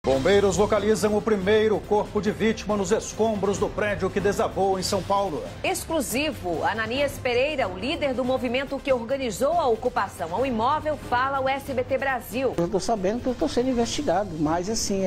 Bombeiros localizam o primeiro corpo de vítima nos escombros do prédio que desabou em São Paulo. Exclusivo, Ananias Pereira, o líder do movimento que organizou a ocupação ao imóvel, fala ao SBT Brasil. Eu estou sabendo que eu estou sendo investigado, mas assim,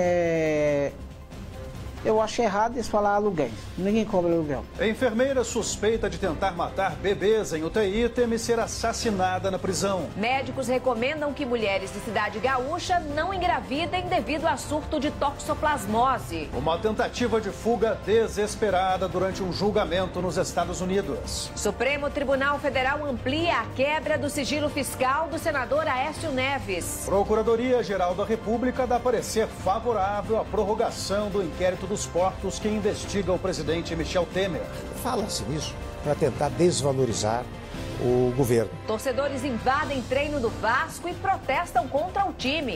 eu acho errado eles falar aluguéis. Ninguém cobra aluguel. A enfermeira suspeita de tentar matar bebês em UTI teme ser assassinada na prisão. Médicos recomendam que mulheres de cidade gaúcha não engravidem devido a surto de toxoplasmose. Uma tentativa de fuga desesperada durante um julgamento nos Estados Unidos. Supremo Tribunal Federal amplia a quebra do sigilo fiscal do senador Aécio Neves. Procuradoria-Geral da República dá parecer favorável à prorrogação do inquérito dos portos que investiga o presidente Michel Temer. Fala-se nisso para tentar desvalorizar o governo. Torcedores invadem treino do Vasco e protestam contra o time.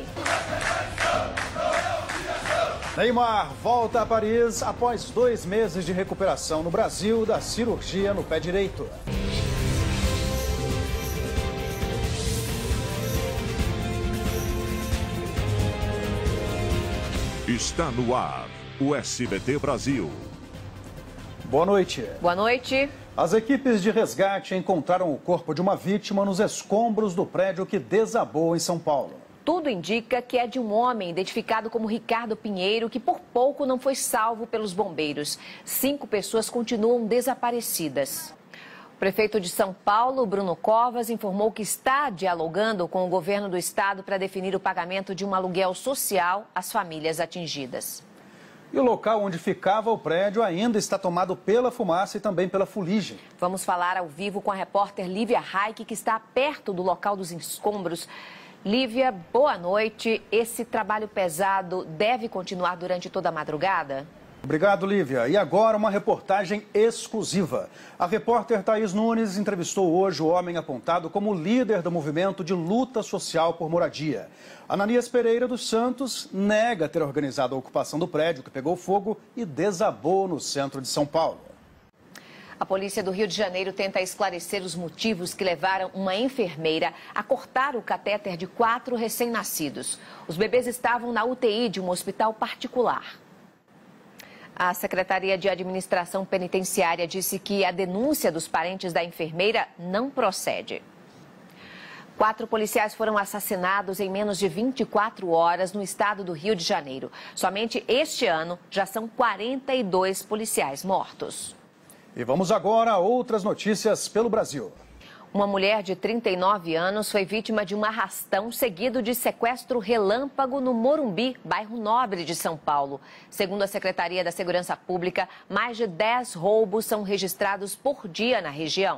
Neymar volta a Paris após 2 meses de recuperação no Brasil da cirurgia no pé direito. Está no ar o SBT Brasil. Boa noite. Boa noite. As equipes de resgate encontraram o corpo de uma vítima nos escombros do prédio que desabou em São Paulo. Tudo indica que é de um homem identificado como Ricardo Pinheiro, que por pouco não foi salvo pelos bombeiros. 5 pessoas continuam desaparecidas. O prefeito de São Paulo, Bruno Covas, informou que está dialogando com o governo do estado para definir o pagamento de um aluguel social às famílias atingidas. E o local onde ficava o prédio ainda está tomado pela fumaça e também pela fuligem. Vamos falar ao vivo com a repórter Lívia Raik, que está perto do local dos escombros. Lívia, boa noite. Esse trabalho pesado deve continuar durante toda a madrugada? Obrigado, Lívia. E agora uma reportagem exclusiva. A repórter Thaís Nunes entrevistou hoje o homem apontado como líder do movimento de luta social por moradia. Ananias Pereira dos Santos nega ter organizado a ocupação do prédio que pegou fogo e desabou no centro de São Paulo. A polícia do Rio de Janeiro tenta esclarecer os motivos que levaram uma enfermeira a cortar o catéter de 4 recém-nascidos. Os bebês estavam na UTI de um hospital particular. A Secretaria de Administração Penitenciária disse que a denúncia dos parentes da enfermeira não procede. 4 policiais foram assassinados em menos de 24 horas no estado do Rio de Janeiro. Somente este ano já são 42 policiais mortos. E vamos agora a outras notícias pelo Brasil. Uma mulher de 39 anos foi vítima de um arrastão seguido de sequestro relâmpago no Morumbi, bairro Nobre de São Paulo. Segundo a Secretaria da Segurança Pública, mais de 10 roubos são registrados por dia na região.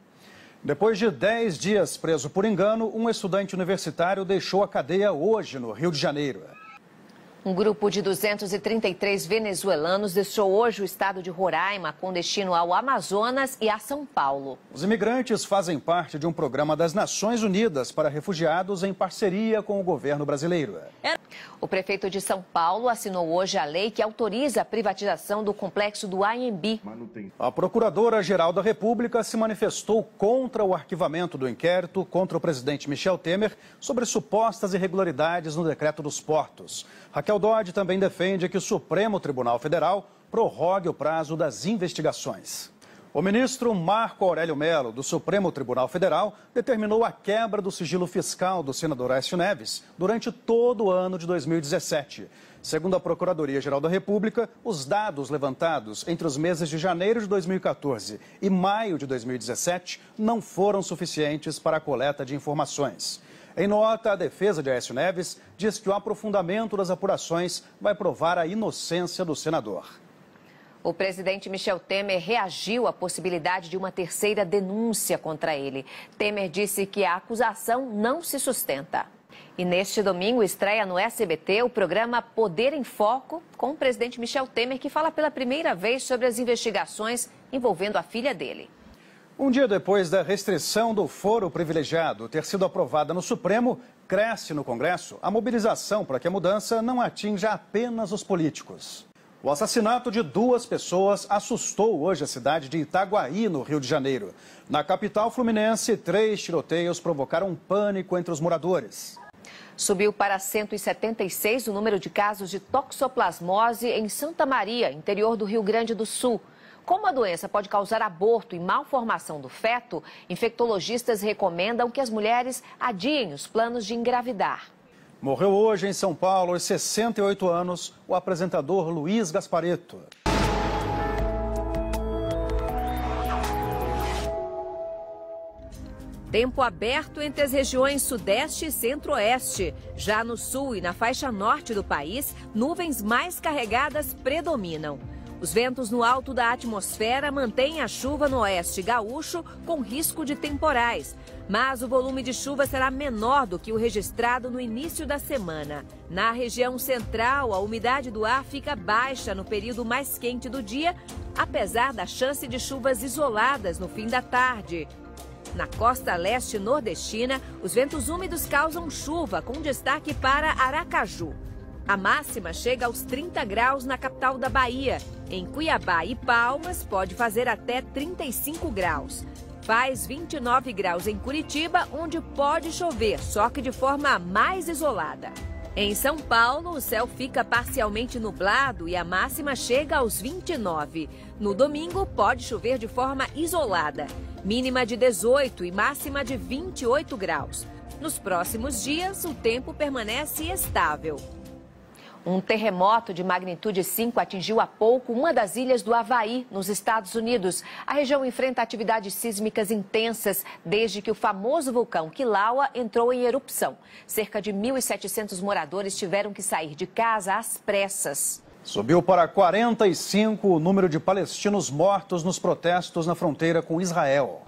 Depois de 10 dias preso por engano, um estudante universitário deixou a cadeia hoje no Rio de Janeiro. Um grupo de 233 venezuelanos deixou hoje o estado de Roraima com destino ao Amazonas e a São Paulo. Os imigrantes fazem parte de um programa das Nações Unidas para refugiados em parceria com o governo brasileiro. O prefeito de São Paulo assinou hoje a lei que autoriza a privatização do complexo do AMB. A Procuradora-Geral da República se manifestou contra o arquivamento do inquérito contra o presidente Michel Temer sobre supostas irregularidades no decreto dos portos. Raquel Dodge também defende que o Supremo Tribunal Federal prorrogue o prazo das investigações. O ministro Marco Aurélio Mello, do Supremo Tribunal Federal, determinou a quebra do sigilo fiscal do senador Aécio Neves durante todo o ano de 2017. Segundo a Procuradoria-Geral da República, os dados levantados entre os meses de janeiro de 2014 e maio de 2017 não foram suficientes para a coleta de informações. Em nota, a defesa de Aécio Neves diz que o aprofundamento das apurações vai provar a inocência do senador. O presidente Michel Temer reagiu à possibilidade de uma terceira denúncia contra ele. Temer disse que a acusação não se sustenta. E neste domingo estreia no SBT o programa Poder em Foco com o presidente Michel Temer, que fala pela primeira vez sobre as investigações envolvendo a filha dele. Um dia depois da restrição do foro privilegiado ter sido aprovada no Supremo, cresce no Congresso a mobilização para que a mudança não atinja apenas os políticos. O assassinato de 2 pessoas assustou hoje a cidade de Itaguaí, no Rio de Janeiro. Na capital fluminense, 3 tiroteios provocaram pânico entre os moradores. Subiu para 176 o número de casos de toxoplasmose em Santa Maria, interior do Rio Grande do Sul. Como a doença pode causar aborto e malformação do feto, infectologistas recomendam que as mulheres adiem os planos de engravidar. Morreu hoje em São Paulo, aos 68 anos, o apresentador Luiz Gasparetto. Tempo aberto entre as regiões Sudeste e Centro-Oeste. Já no Sul e na faixa Norte do país, nuvens mais carregadas predominam. Os ventos no alto da atmosfera mantêm a chuva no oeste gaúcho com risco de temporais. Mas o volume de chuva será menor do que o registrado no início da semana. Na região central, a umidade do ar fica baixa no período mais quente do dia, apesar da chance de chuvas isoladas no fim da tarde. Na costa leste nordestina, os ventos úmidos causam chuva, com destaque para Aracaju. A máxima chega aos 30 graus na capital da Bahia. Em Cuiabá e Palmas, pode fazer até 35 graus. Faz 29 graus em Curitiba, onde pode chover, só que de forma mais isolada. Em São Paulo, o céu fica parcialmente nublado e a máxima chega aos 29. No domingo, pode chover de forma isolada. Mínima de 18 e máxima de 28 graus. Nos próximos dias, o tempo permanece estável. Um terremoto de magnitude 5 atingiu há pouco uma das ilhas do Havaí, nos Estados Unidos. A região enfrenta atividades sísmicas intensas desde que o famoso vulcão Kilauea entrou em erupção. Cerca de 1.700 moradores tiveram que sair de casa às pressas. Subiu para 45 o número de palestinos mortos nos protestos na fronteira com Israel.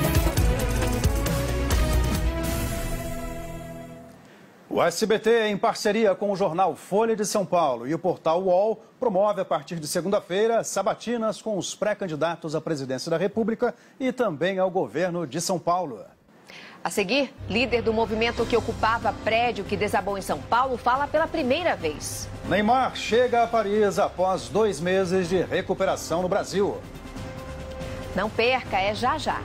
O SBT, em parceria com o jornal Folha de São Paulo e o portal UOL, promove a partir de segunda-feira sabatinas com os pré-candidatos à presidência da República e também ao governo de São Paulo. A seguir, líder do movimento que ocupava prédio que desabou em São Paulo fala pela primeira vez. Neymar chega a Paris após 2 meses de recuperação no Brasil. Não perca, é já já.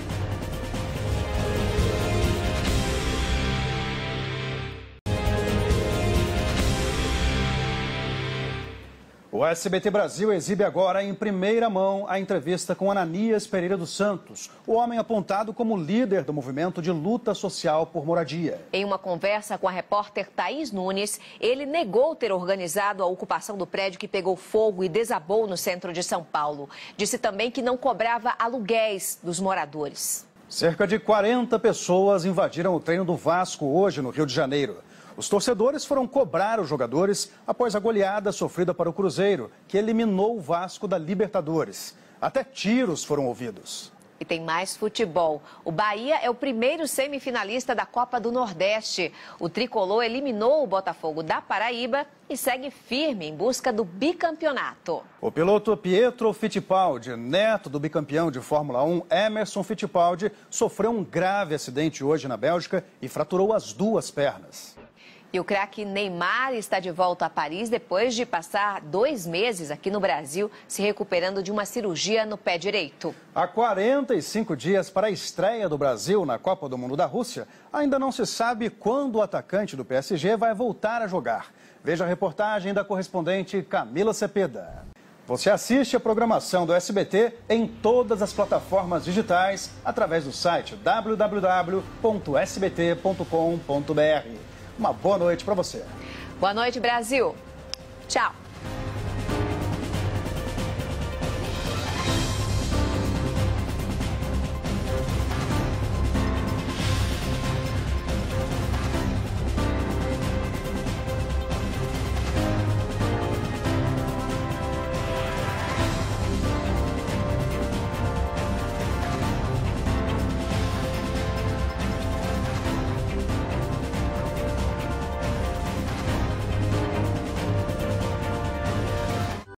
O SBT Brasil exibe agora em primeira mão a entrevista com Ananias Pereira dos Santos, o homem apontado como líder do movimento de luta social por moradia. Em uma conversa com a repórter Thaís Nunes, ele negou ter organizado a ocupação do prédio que pegou fogo e desabou no centro de São Paulo. Disse também que não cobrava aluguéis dos moradores. Cerca de 40 pessoas invadiram o treino do Vasco hoje no Rio de Janeiro. Os torcedores foram cobrar os jogadores após a goleada sofrida para o Cruzeiro, que eliminou o Vasco da Libertadores. Até tiros foram ouvidos. E tem mais futebol. O Bahia é o primeiro semifinalista da Copa do Nordeste. O tricolor eliminou o Botafogo da Paraíba e segue firme em busca do bicampeonato. O piloto Pietro Fittipaldi, neto do bicampeão de Fórmula 1 Emerson Fittipaldi, sofreu um grave acidente hoje na Bélgica e fraturou as 2 pernas. E o craque Neymar está de volta a Paris depois de passar 2 meses aqui no Brasil, se recuperando de uma cirurgia no pé direito. Há 45 dias para a estreia do Brasil na Copa do Mundo da Rússia, ainda não se sabe quando o atacante do PSG vai voltar a jogar. Veja a reportagem da correspondente Camila Cepeda. Você assiste a programação do SBT em todas as plataformas digitais através do site www.sbt.com.br. Uma boa noite para você. Boa noite, Brasil. Tchau.